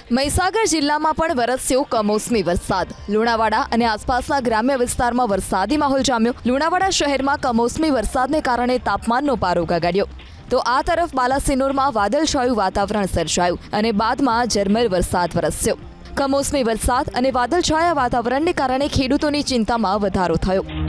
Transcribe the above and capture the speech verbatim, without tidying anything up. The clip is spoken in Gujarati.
મહીસાગર જિલ્લામાં પણ વરસ્યો કમોસમી વરસાદ। લુણાવાડા અને આસપાસના ગ્રામ્ય વિસ્તારમાં વરસાદી માહોલ જામ્યો। લુણાવાડા શહેરમાં કમોસમી વરસાદને કારણે તાપમાનનો પારો ગગડ્યો, તો આ તરફ બાલાસિનોરમાં વાદળછાયું વાતાવરણ સર્જાયું અને બાદમાં ઝરમર વરસાદ વરસ્યો। કમોસમી વરસાદ અને વાદળછાયા વાતાવરણને કારણે ખેડૂતોની ચિંતામાં વધારો થયો।